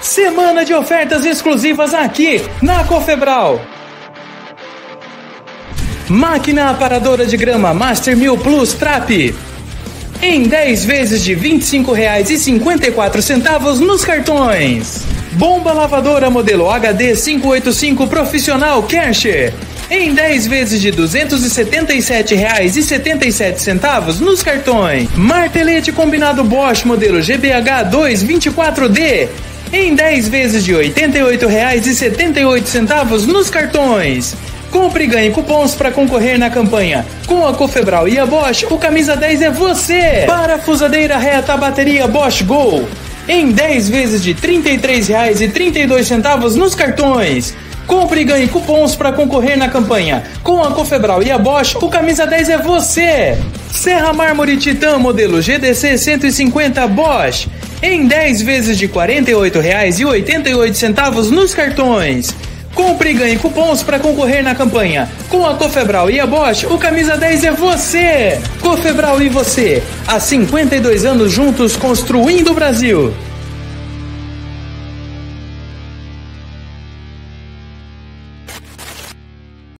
Semana de ofertas exclusivas aqui na Cofebral. Máquina aparadora de grama Master 1000 Plus Trap em 10 vezes de R$ 25,54 nos cartões. Bomba lavadora modelo HD 585 Profissional Cash em 10 vezes de R$ 277,77 nos cartões. Martelete combinado Bosch modelo GBH 224D em 10 vezes de R$ 88,78 nos cartões. Compre e ganhe cupons para concorrer na campanha. Com a Cofebral e a Bosch, o camisa 10 é você. Parafusadeira reta bateria Bosch Go em 10 vezes de R$ 33,32 nos cartões. Compre e ganhe cupons para concorrer na campanha. Com a Cofebral e a Bosch, o camisa 10 é você. Serra Mármore Titã modelo GDC 150 Bosch em 10 vezes de R$ 48,88 nos cartões. Compre e ganhe cupons para concorrer na campanha. Com a Cofebral e a Bosch, o camisa 10 é você. Cofebral e você, há 52 anos juntos construindo o Brasil.